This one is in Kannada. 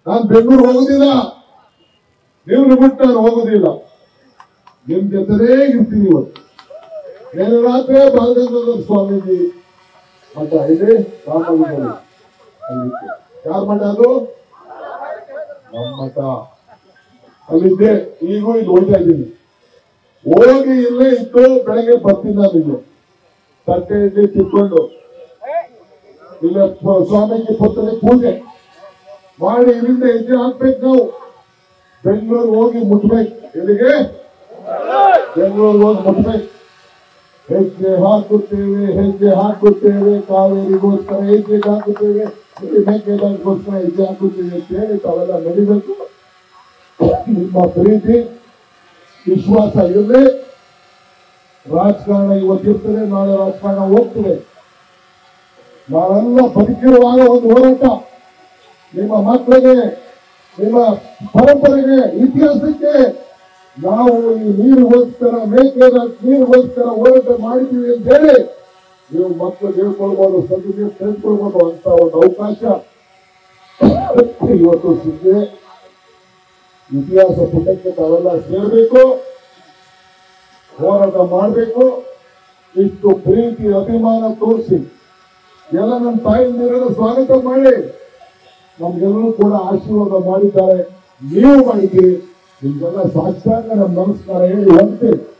ನಾನು ಬೆಂಗಳೂರು ಹೋಗುದಿಲ್ಲ, ನೀವು ಬಿಟ್ಟು ನಾನು ಹೋಗುದಿಲ್ಲ, ನಿಮ್ ಜೊತೆನೇ ಇರ್ತೀನಿ. ಇವತ್ತು ನೆನ್ನೆ ರಾತ್ರಿ ಬಾಲಗಂಗಾಧರ ಸ್ವಾಮೀಜಿ ಮಠ ಇದೆ, ರಾಮನಗರ. ಯಾರ ಮಠ ಅದು? ನಮ್ಮ ಮಠ. ಅಲ್ಲಿದ್ದೆ, ಈಗೂ ಇಲ್ಲಿ ಹೋಗ್ತಾ ಇದ್ದೀನಿ. ಹೋಗಿ ಇಲ್ಲೇ ಇತ್ತು, ಬೆಳಗ್ಗೆ ಬರ್ತೀನಿ ನಾನು ಇಲ್ಲಿ ತಟ್ಟೆ ಇಡ್ಲಿ ತಿಳ್ಕೊಂಡು ಇಲ್ಲ ಸ್ವಾಮೀಜಿ ಪುತ್ಥಳಿ ಪೂಜೆ ಮಾಡಿ ಇಲ್ಲಿಂದ ಹೆಜ್ಜೆ ಹಾಕ್ಬೇಕು. ನಾವು ಬೆಂಗಳೂರು ಹೋಗಿ ಮುಟ್ಬೇಕು. ಎಲ್ಲಿಗೆ? ಬೆಂಗಳೂರು ಹೋಗಿ ಮುಟ್ಬೇಕು. ಹೆಜ್ಜೆ ಹಾಕುತ್ತೇವೆ, ಕಾವೇರಿಗೋಸ್ಕರ ಹೆಜ್ಜೆ ಹಾಕುತ್ತೇವೆ, ಮೇಕೆದಾಟಗೋಸ್ಕರ ಹೆಜ್ಜೆ ಹಾಕುತ್ತೇವೆ ಅಂತ ಹೇಳಿ ತಾವೆಲ್ಲ ನಡಿಬೇಕು. ನಿಮ್ಮ ಪ್ರೀತಿ ವಿಶ್ವಾಸ ಇರಲಿ. ರಾಜಕಾರಣ ಇವತ್ತಿರ್ತದೆ, ನಾಳೆ ರಾಜಕಾರಣ ಹೋಗ್ತದೆ. ನಾವೆಲ್ಲ ಬದುಕಿರುವಾಗ ಒಂದು ಹೋರಾಟ, ನಿಮ್ಮ ಮಕ್ಕಳಿಗೆ, ನಿಮ್ಮ ಪರಂಪರೆಗೆ, ಇತಿಹಾಸಕ್ಕೆ ನಾವು ಈ ನೀರಿಗೋಸ್ಕರ, ಮೇಕೆದಾಟ ನೀರಿಗೋಸ್ಕರ ಹೋರಾಟ ಮಾಡಿದ್ದೀವಿ ಅಂತ ಹೇಳಿ ನೀವು ಮಕ್ಕಳು ಹೇಳ್ಕೊಳ್ಬೋದು, ಸದ್ಯ ತಿಳಿದುಕೊಳ್ಬೋದು ಅಂತ ಒಂದು ಅವಕಾಶ ಇವತ್ತು ಸಿಕ್ಕಿದೆ. ಇತಿಹಾಸ ಪುಟಕ್ಕೆ ತಾವೆಲ್ಲ ಸೇರಬೇಕು, ಹೋರಾಟ ಮಾಡಬೇಕು. ಇಷ್ಟು ಪ್ರೀತಿ ಅಭಿಮಾನ ತೋರಿಸಿ ಎಲ್ಲ ನನ್ನ ತಾಯಿ ನೀರನ್ನು ಸ್ವಾಗತ ಮಾಡಿ ನಮ್ಗೆಲ್ಲರೂ ಕೂಡ ಆಶೀರ್ವಾದ ಮಾಡಿದ್ದಾರೆ. ನೀವು ಮಾಡಿದ್ದೀರಿ. ನಿಮ್ಗೆಲ್ಲ ಸಾಕ್ಷಾಂಗ ನಮ್ಮ ನಮಸ್ಕಾರ ಹೇಳಿ ಹೋಗ್ತೇವೆ.